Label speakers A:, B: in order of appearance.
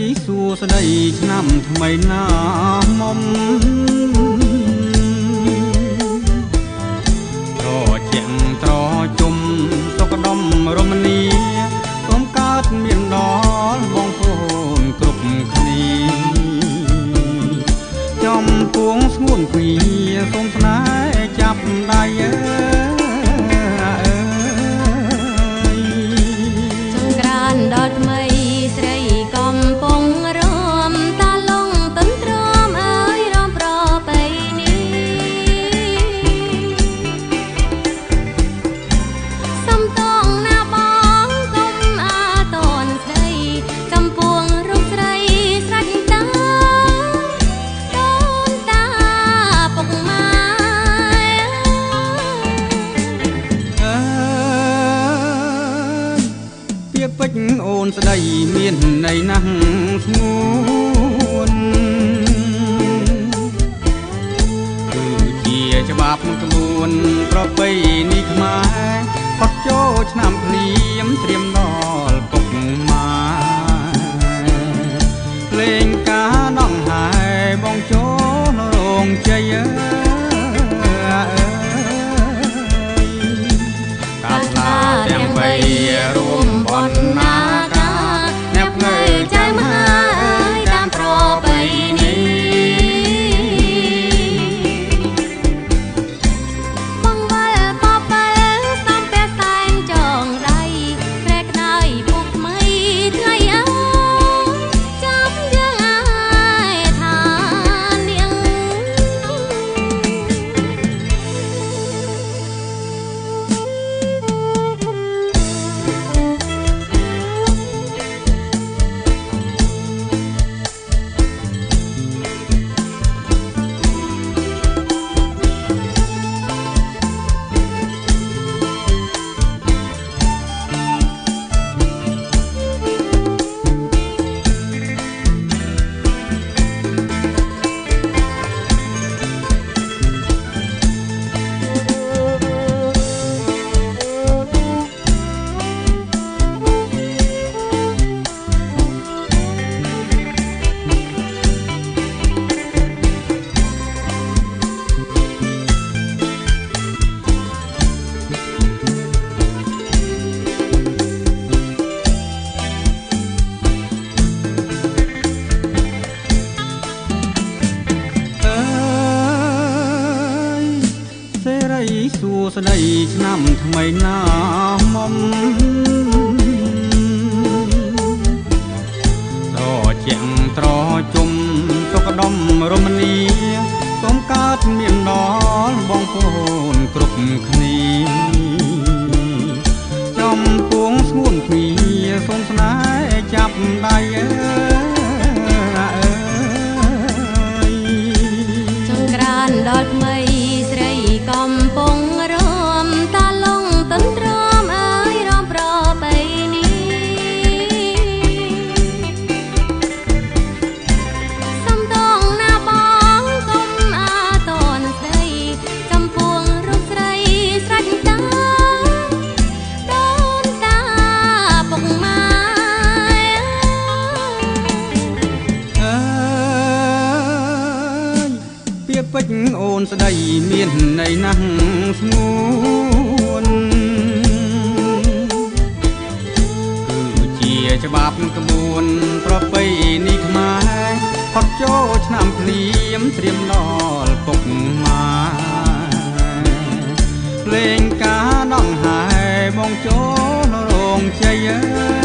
A: សួស្តីឆ្នាំថ្មីណាមុំត្រជាក់ត្រជុំសុខដុមរមនីសូមកើតមានដល់បងប្អូនគ្រប់គ្នាចំពួងស្ងួនគីសូមស្នេហ៍ចាប់ដៃ
B: ដល់ថ្មីស្រីកំពុងរំតាលងទន្ទ្រាំអើយរំប្របីនេះសំតងណាបងគុំអាតនស្ដីចំពួងរូបស្រីស្រេចតាដូនតាពុកម៉ែពេជ្រអូនស្ដីមានន័យណាស់ស្ងួនគឺជាច្បាប់ក្បួនប្រពៃណីខ្មែរផុតចូលឆ្នាំភ្លៀមត្រៀមដល់ពុកម៉ែភ្លេងការដងហើយបងចូលរោងជ័យកាស្លាទាំងបីរួមបនណាកាអ្នកភ្នែកចៅមហាតាមប្របីនេះបងវិលបបិលសំពះសែនចងដៃព្រែកដៃពុកថ្មីថ្ងៃអើចាំយើងអាយថានាងសួស្តីឆ្នាំថ្មីណាមុំត្រជាក់ត្រជុំសុខដុមរមនីសូមកើតមានដល់បងប្អូនគ្រប់គ្នាចំពួងស្ងួនគីសូមស្នេហ៍ចាប់ដៃចង្ក្រានដល់ថ្មីស្រីកំពុងរំតាលងទន្ទ្រាំអើយរំប្របីនេះសំតងណាបងគុំអាតនស្ដីចំពួងរូបស្រីស្រេចតាដូនតាពុកម៉ែពាក្យពេចន៍អូនស្ដីមានន័យណាស់ស្ងួនគឺជាច្បាប់ក្បួនប្រពៃណីខ្មែរផុតចូលឆ្នាំភ្លៀមត្រៀមដល់ពុកម៉ែភ្លេងការដងហើយបងចូលរោងជ័យ